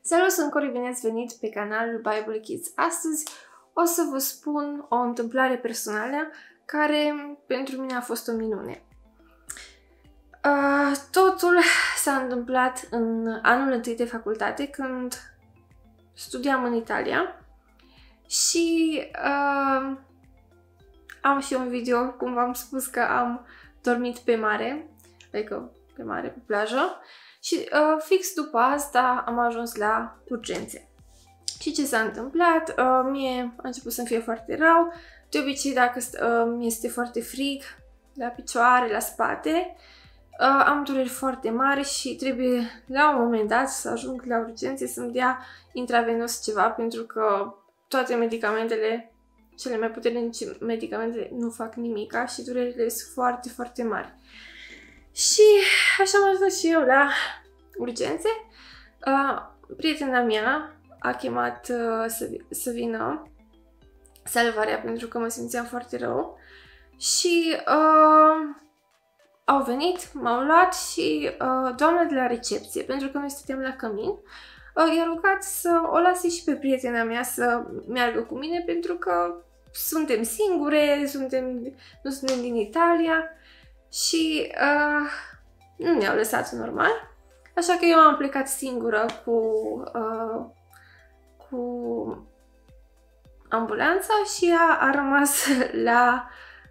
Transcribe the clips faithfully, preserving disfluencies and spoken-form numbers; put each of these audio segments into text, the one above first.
Salut, sunt Cori, bine ați venit pe canalul Bible Kids. Astăzi o să vă spun o întâmplare personală care pentru mine a fost o minune. Uh, totul s-a întâmplat în anul întâi de facultate, când studiam în Italia și uh, am și un video, cum v-am spus că am dormit pe mare, adică pe mare, pe plajă. Și uh, fix după asta am ajuns la urgențe. Și ce s-a întâmplat? Uh, mie a început să-mi fie foarte rău. De obicei, dacă uh, mi este foarte frig la picioare, la spate, uh, am dureri foarte mari și trebuie la un moment dat să ajung la urgențe să-mi dea intravenos ceva, pentru că toate medicamentele, cele mai puternice medicamente, nu fac nimica și durerile sunt foarte, foarte mari. Și așa am ajuns și eu la urgențe. Uh, prietena mea a chemat uh, să, să vină salvarea, pentru că mă simțeam foarte rău. Și uh, au venit, m-au luat și uh, doamna de la recepție, pentru că noi stăteam la cămin, uh, i-a rugat să o lase și pe prietena mea să meargă cu mine, pentru că suntem singure, suntem, nu suntem din Italia. Și uh, nu ne-au lăsat normal, așa că eu am plecat singură cu, uh, cu ambulanța și ea a rămas la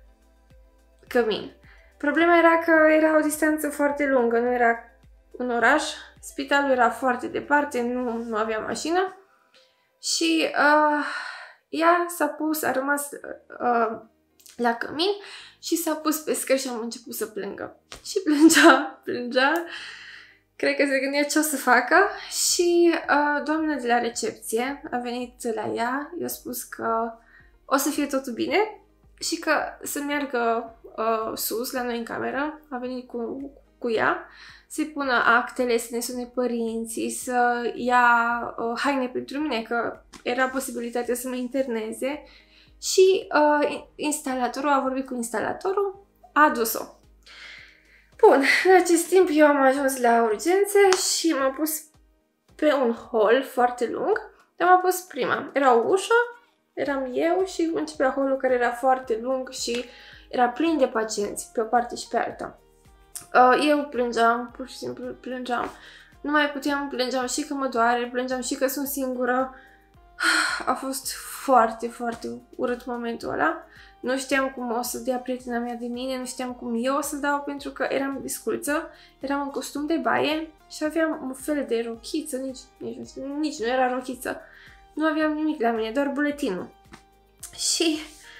cămin. Problema era că era o distanță foarte lungă, nu era un oraș, spitalul era foarte departe, nu, nu avea mașină și uh, ea s-a pus, a rămas uh, la cămin și s-a pus pe scări și am început să plângă. Și plângea, plângea. Cred că se gândea ce o să facă și uh, doamna de la recepție a venit la ea, i-a spus că o să fie totul bine și că să meargă uh, sus la noi în cameră. A venit cu, cu ea să-i pună actele, să ne sune părinții, să ia uh, haine pentru mine, că era posibilitatea să mă interneze. Și uh, instalatorul a vorbit cu instalatorul, a adus-o. Bun, în acest timp eu am ajuns la urgențe și m-am pus pe un hol foarte lung, dar m-am pus prima. Era o ușă, eram eu și începea holul care era foarte lung și era plin de pacienți pe o parte și pe alta. Uh, eu plângeam, pur și simplu plângeam. Nu mai puteam, plângeam și că mă doare, plângeam și că sunt singură. A fost foarte, foarte urât momentul ăla. Nu știam cum o să dea prietena mea de mine, nu știam cum eu o să dau, pentru că eram disculță, eram în costum de baie și aveam un fel de rochiță, nici, nici, nici nu era rochiță. Nu aveam nimic la mine, doar buletinul. Și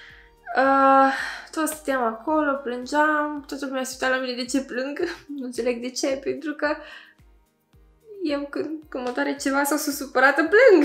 uh, toți stăteam acolo, plângeam, toată lumea se uita la mine de ce plâng, nu înțeleg de ce, pentru că eu când, când mă doare ceva sau sunt supărată, plâng.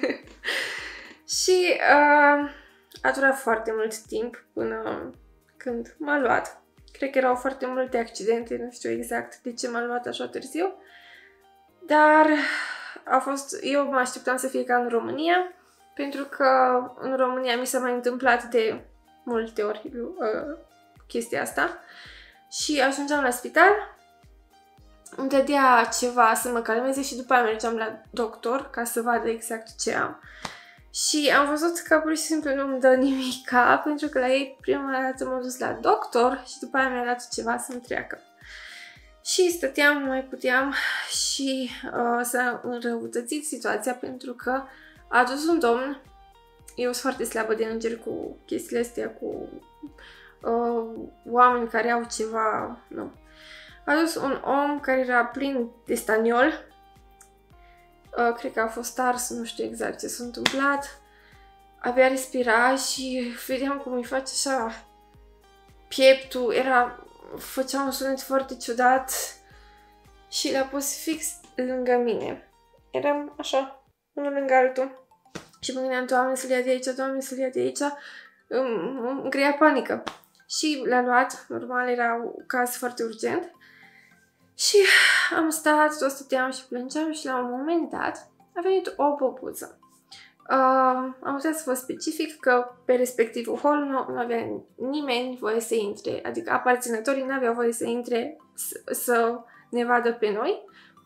Și uh, a durat foarte mult timp până când m-a luat. Cred că erau foarte multe accidente, nu știu exact de ce m-a luat așa târziu. Dar a fost, eu mă așteptam să fie ca în România, pentru că în România mi s-a mai întâmplat de multe ori uh, chestia asta. Și ajungeam la spital, îmi dădea ceva să mă calmeze și după aia mergeam la doctor ca să vadă exact ce am. Și am văzut că pur și simplu nu îmi dă nimica, pentru că la ei prima dată m-am dus la doctor și după aia mi-a dat ceva să-mi treacă. Și stăteam, nu mai puteam și uh, s-a înrăutățit situația, pentru că a adus un domn, eu sunt foarte slabă de îngeri cu chestiile astea, cu uh, oameni care au ceva, nu. A adus un om care era plin de staniol. Uh, cred că a fost ars, nu știu exact ce s-a întâmplat. Avea respira și vedeam cum îi face așa pieptul. Era, făcea un sunet foarte ciudat și l-a pus fix lângă mine. Eram așa, unul lângă altul. Și mă gândeam, Doamne, să-l ia de aici, Doamne, să-l ia de aici. Îmi, îmi crea panică. Și l-a luat, normal, era un caz foarte urgent. Și am stat, tot stăteam și plângeam și la un moment dat a venit o popuță. Uh, am putea să vă specific că pe respectivul hol nu, nu avea nimeni voie să intre, adică aparținătorii nu aveau voie să intre să ne vadă pe noi,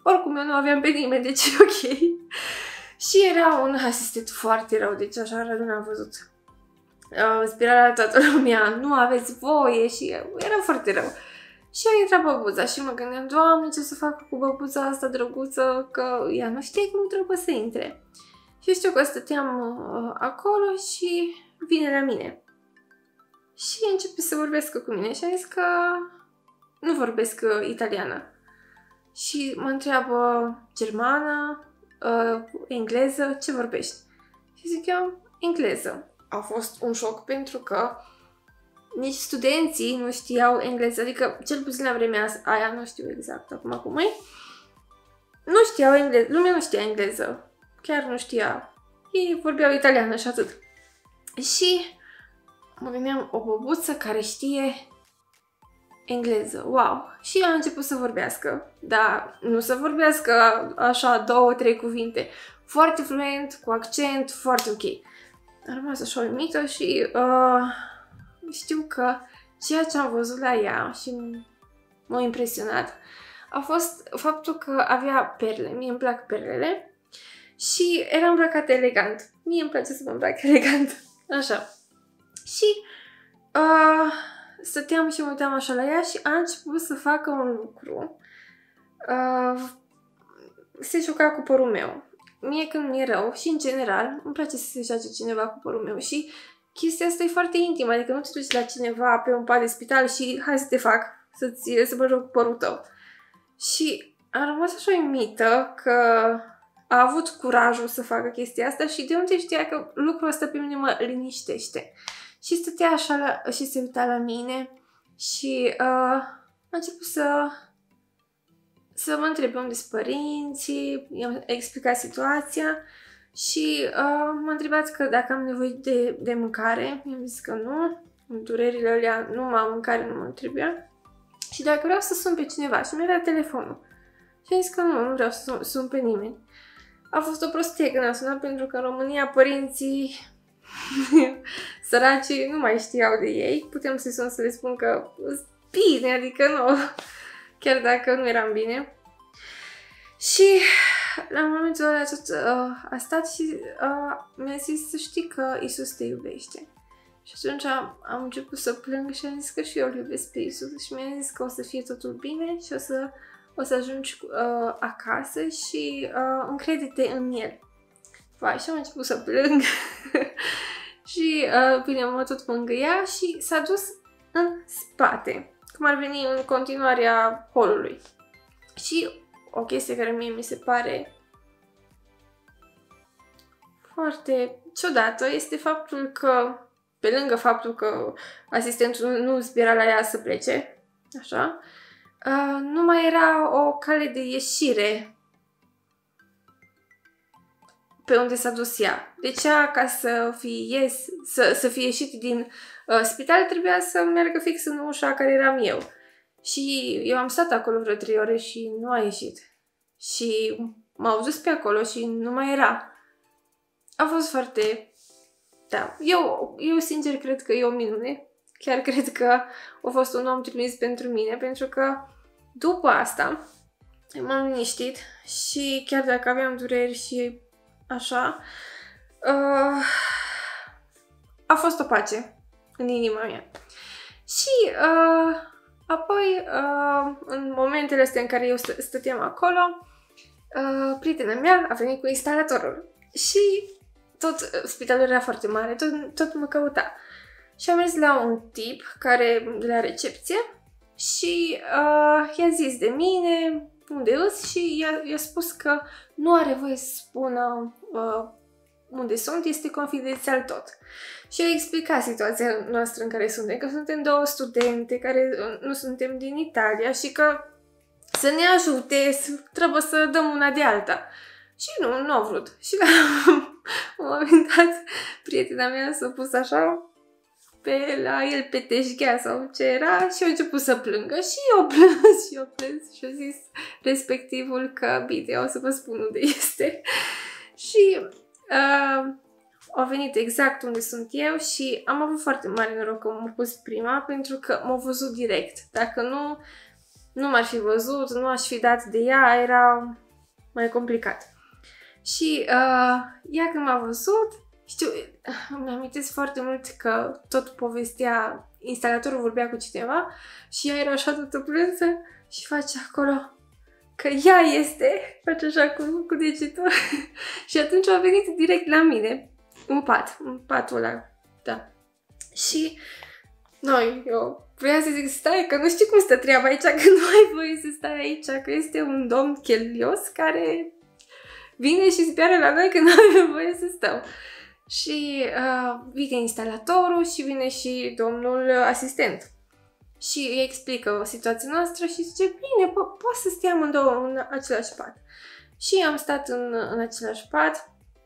oricum eu nu aveam pe nimeni, deci e ok. Și era un asistent foarte rău, deci așa rău n-am văzut. Uh, spirala la toată lumea, nu aveți voie și era foarte rău. Și a intrat băbuța și mă gândeam, Doamne, ce să fac cu băbuța asta drăguță, că ea nu știe cum trebuie să intre. Și știu că stăteam uh, acolo și vine la mine. Și începe să vorbească cu mine și a zis că nu vorbesc uh, italiană. Și mă întreabă germană, uh, engleză, ce vorbești? Și zic eu, engleză. A fost un șoc pentru că nici studenții nu știau engleză, adică cel puțin la vremea aia, nu știu exact acum cum e, nu știau engleză, lumea nu știa engleză, chiar nu știa, ei vorbeau italiană și atât. Și mă gândeam, o băbuță care știe engleză, wow! Și a început să vorbească, dar nu să vorbească așa două, trei cuvinte, foarte fluent, cu accent, foarte ok. Am rămas așa uimită și uh, știu că ceea ce am văzut la ea și m-a impresionat a fost faptul că avea perle. Mie îmi plac perlele și era îmbrăcată elegant. Mie îmi place să mă îmbrac elegant. Așa. Și uh, stăteam și mă uitam așa la ea și a început să facă un lucru. Uh, se juca cu părul meu. Mie când mi-e rău și în general îmi place să se joace cineva cu părul meu și chestia asta e foarte intimă, adică nu te duci la cineva pe un pat de spital și hai să te fac, să-ți, să mă joc cu părul tău. Și am rămas așa uimită că a avut curajul să facă chestia asta și de unde știa că lucrul ăsta pe mine mă liniștește. Și stătea așa la, și se uita la mine și uh, a început să să mă întreb unde sunt părinții, i-am explicat situația și uh, m-a întrebat că dacă am nevoie de, de mâncare, i-am zis că nu, durerile alea numai mâncare nu mă trebuia și dacă vreau să sun pe cineva și mi-a dat telefonul și am zis că nu, nu vreau să sun, sun pe nimeni. A fost o prostie când am sunat pentru că în România părinții săracii nu mai știau de ei, puteam să-i sun să le spun că bine, adică nu, chiar dacă nu eram bine. Și la momentul ăla tot uh, a stat și uh, mi-a zis să știi că Isus te iubește. Și atunci am, am început să plâng și am zis că și eu îl iubesc pe Isus și mi-a zis că o să fie totul bine și o să, o să ajungi uh, acasă și uh, încrede-te în El. Vai, și am început să plâng și uh, bine, mă tot mângâia și s-a dus în spate, cum ar veni în continuarea holului. Și o chestie care mie mi se pare foarte ciudată este faptul că, pe lângă faptul că asistentul nu zbiera la ea să plece, așa, uh, nu mai era o cale de ieșire pe unde s-a dus ea. Deci ea, ca să fie, ies, să, să fie ieșit din uh, spital, trebuia să meargă fix în ușa care eram eu. Și eu am stat acolo vreo trei ore și nu a ieșit. Și m-au dus pe acolo și nu mai era. A fost foarte... Da, eu, eu sincer cred că e o minune. Chiar cred că a fost un om trimis pentru mine, pentru că după asta m-am liniștit și chiar dacă aveam dureri și așa, uh, a fost o pace în inima mea. Și uh, apoi, uh, în momentele astea în care eu stă stăteam acolo, uh, prietena mea a venit cu instalatorul și tot, spitalul era foarte mare, tot, tot mă căuta. Și am mers la un tip care de la recepție și uh, i-a zis de mine, unde îs, și i-a spus că nu are voie să spună uh, unde sunt, este confidențial tot. Și a explicat situația noastră în care suntem, că suntem două studente care nu suntem din Italia și că să ne ajute, trebuie să dăm una de alta. Și nu, nu au vrut. Și la un moment dat, prietena mea s-a pus așa pe la el pe teșghea sau ce era și a început să plângă și eu plâns și eu plâns și a zis respectivul că bine, o să vă spun unde este. Și uh, a venit exact unde sunt eu și am avut foarte mare noroc că m-a pus prima pentru că m-a văzut direct. Dacă nu, nu m-ar fi văzut, nu aș fi dat de ea, era mai complicat. Și uh, ea când m-a văzut, știu, îmi amintesc foarte mult că tot povestea, instalatorul vorbea cu cineva și ea era așa toată plânsă și face acolo că ea este, face așa cu, cu degetul și atunci a venit direct la mine, în pat, în patul ăla, da. Și noi, eu vreau să zic, stai, că nu știu cum stă treaba aici, că nu ai voie să stai aici, că este un domn chelios care vine și spiară la noi că nu avem voie să stăm. Și uh, vine instalatorul și vine și domnul asistent. Și îi explică situația noastră și zice, bine, po poți să stai amândouă în același pat. Și am stat în, în același pat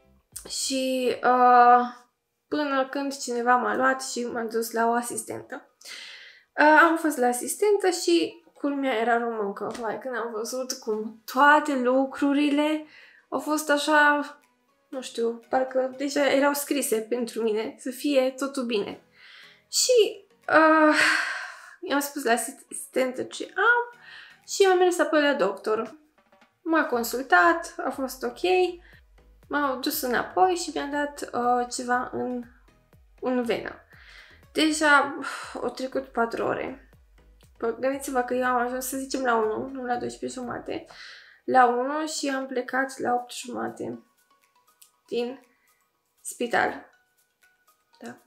și uh, până când cineva m-a luat și m-a dus la o asistentă. Uh, am fost la asistentă și culmea era româncă. Vai, când am văzut cum toate lucrurile au fost așa, nu știu, parcă deja erau scrise pentru mine, să fie totul bine. Și uh, i-am spus la asistentă ce am și am mers apoi la doctor. M-a consultat, a fost ok, m-au dus înapoi și mi-a dat uh, ceva în, în venă. Deja uh, au trecut patru ore. Păi, gândiți-vă că eu am ajuns, să zicem, la unu, nu la doisprezece jumate, la unu și am plecat la opt jumate din spital. Da.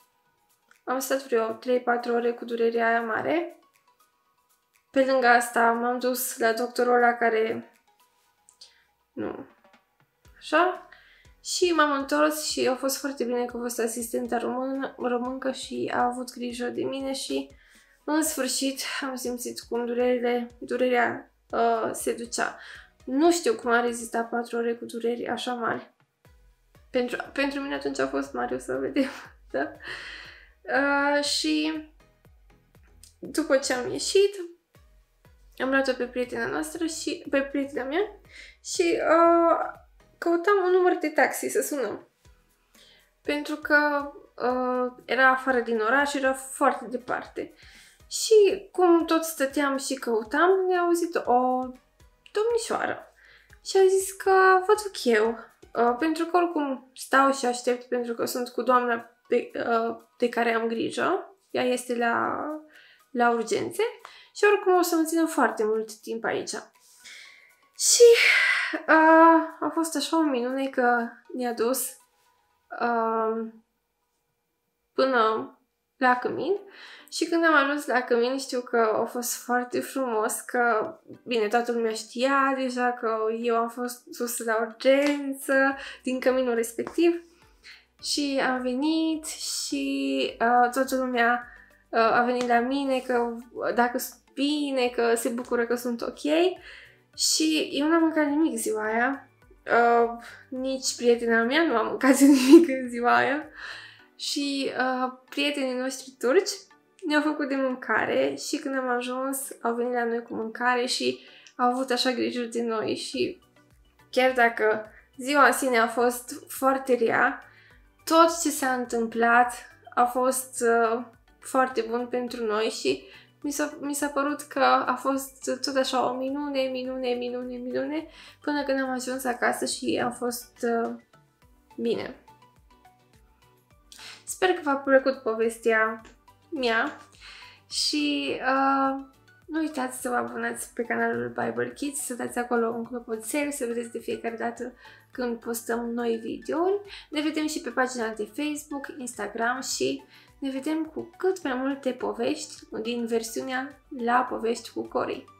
Am stat vreo trei patru ore cu durerea aia mare. Pe lângă asta m-am dus la doctorul ăla care... Nu. Așa. Și m-am întors și a fost foarte bine că a fost asistenta română, româncă și a avut grijă de mine și în sfârșit am simțit cum durerile, durerea uh, se ducea. Nu știu cum a rezistat patru ore cu dureri așa mari. Pentru, pentru mine atunci a fost mare, o să vedem. Da? Uh, și după ce am ieșit, am luat-o pe prietena noastră și pe prietena mea și uh, căutam un număr de taxi să sunăm. Pentru că uh, era afară din oraș, era foarte departe. Și cum tot stăteam și căutam, ne-a auzit o domnișoară. Și a zis că vă duc eu. Uh, pentru că oricum stau și aștept pentru că sunt cu doamna pe, uh, de care am grijă. Ea este la, la urgențe. Și oricum o să mă țină foarte mult timp aici. Și uh, a fost așa o minune că ne-a dus uh, până la cămin. Și când am ajuns la cămin, știu că a fost foarte frumos, că, bine, toată lumea știa deja că eu am fost dus la urgență din căminul respectiv. Și am venit și uh, toată lumea uh, a venit la mine, că dacă sunt bine, că se bucură că sunt ok. Și eu n-am mâncat nimic ziua aia. Uh, nici prietena mea nu a mâncat nimic în ziua aia. Și uh, prietenii noștri turci ne-au făcut de mâncare și când am ajuns au venit la noi cu mâncare și au avut așa grijă de noi și chiar dacă ziua în sine a fost foarte rea, tot ce s-a întâmplat a fost uh, foarte bun pentru noi și mi s-a, mi s-a părut că a fost tot așa o minune, minune, minune, minune până când am ajuns acasă și am fost uh, bine. Sper că v-a plăcut povestea mea și uh, nu uitați să vă abonați pe canalul Bible Kids, să dați acolo un clopoțel, să vedeți de fiecare dată când postăm noi videouri. Ne vedem și pe pagina de Facebook, Instagram și ne vedem cu cât mai multe povești din versiunea La Povești cu Cori.